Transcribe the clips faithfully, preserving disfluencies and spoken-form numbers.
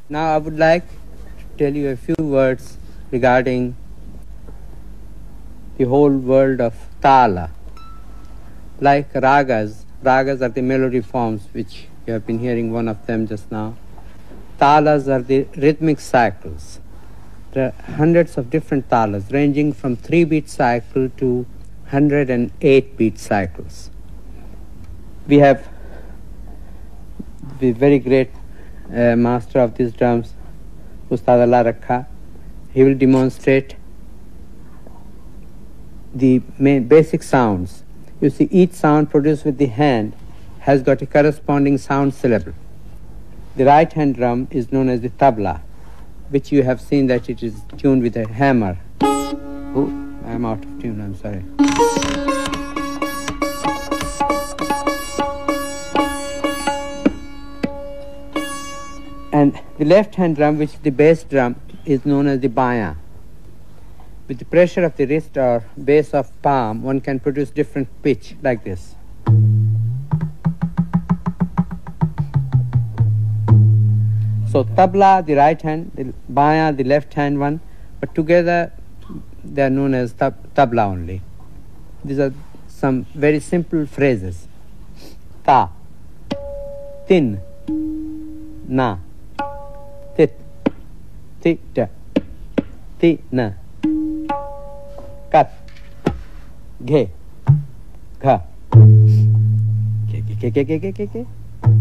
Now I would like to tell you a few words regarding the whole world of Tala. Like ragas, ragas are the melody forms which you have been hearing one of them just now. Talas are the rhythmic cycles. There are hundreds of different talas ranging from three beat cycle to one hundred eight beat cycles. We have the very great uh, master of these drums, Ustad Allarakha. He will demonstrate the main basic sounds. You see, each sound produced with the hand has got a corresponding sound syllable. The right hand drum is known as the tabla, which you have seen that it is tuned with a hammer. Oh, I am out of tune, I'm sorry. And the left hand drum, which is the bass drum, is known as the baya. With the pressure of the wrist or base of palm, one can produce different pitch like this. So tabla, the right hand, the baya, the left hand one, but together they are known as tab tabla only. These are some very simple phrases. Ta, tin, na, tit, tit, ti, na, kat, ghe, gha, ke, ke, ke, ke, ke, ke, ke.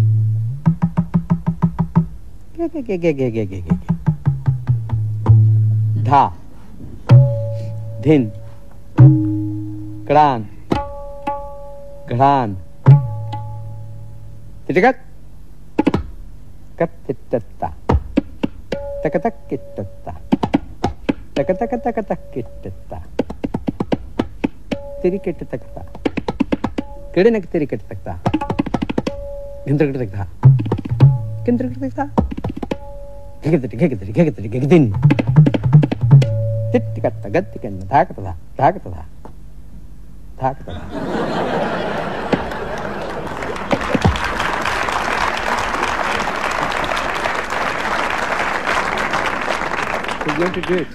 Dha, dhin, kran, ghran, titakat, katitatta, takatakittatta, takatakatakatakitatta, tirikitatakta, kirinaktirikatakta, gindrakatakta, gindrakatakta. Gigitri, gigitri, gigitri, gigitin. Tittikata, gattikan, dhakata, dhakata, dhakata. We're going to do it.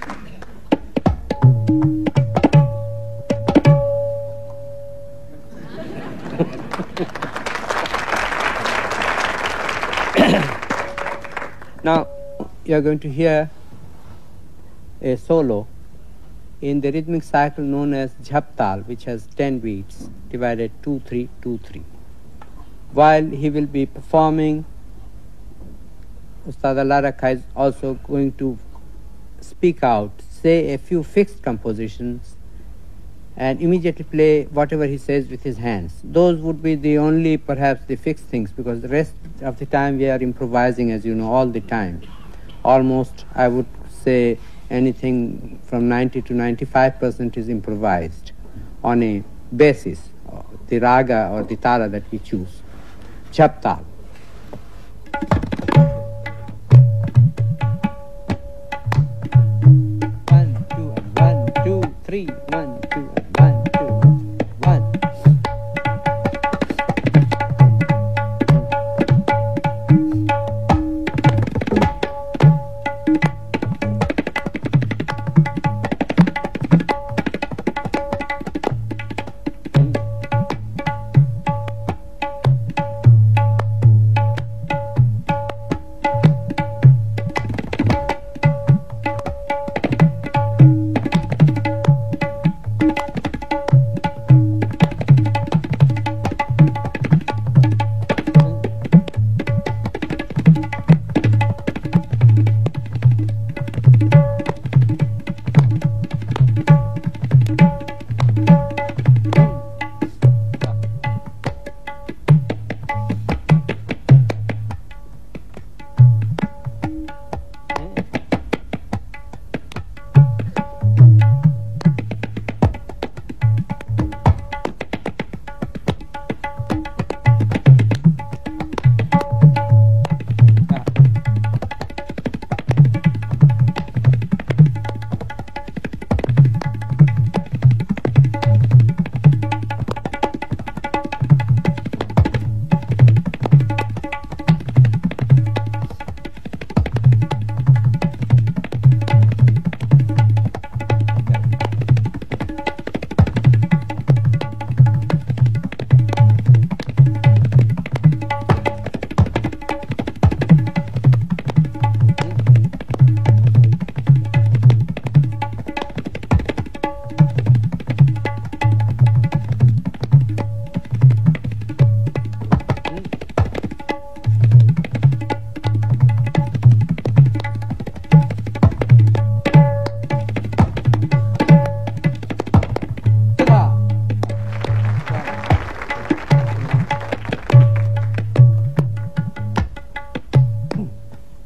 Now, you are going to hear a solo in the rhythmic cycle known as Jhaptaal, which has ten beats divided two three two three. While he will be performing, Ustad Allarakha is also going to speak out, say a few fixed compositions, and immediately play whatever he says with his hands. Those would be the only, perhaps, the fixed things, because the rest of the time we are improvising, as you know, all the time. Almost, I would say, anything from ninety to ninety-five percent is improvised on a basis, the raga or the tala that we choose. Jhaptaal. One, two, one, two, three, one, two, one, two, one.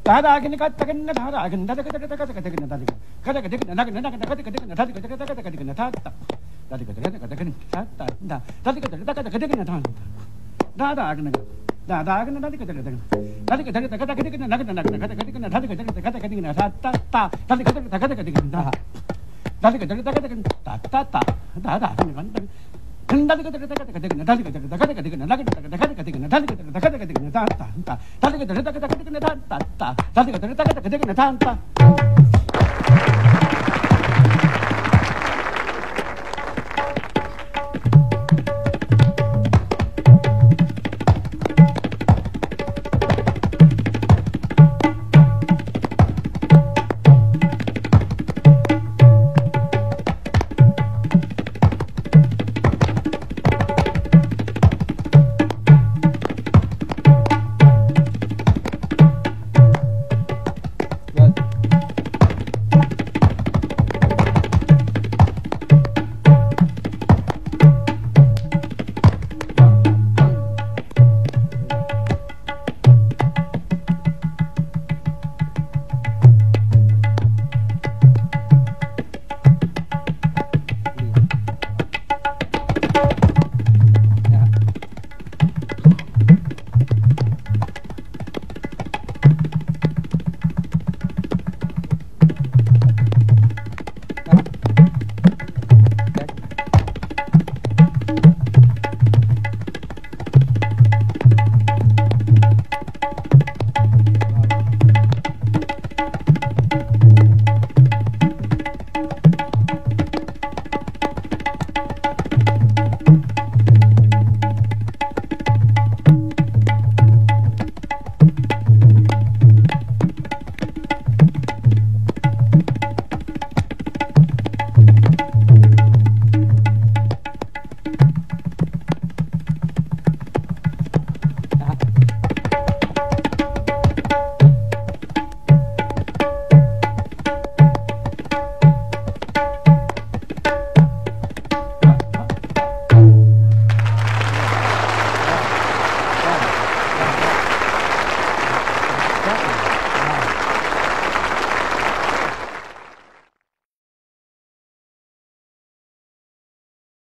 Da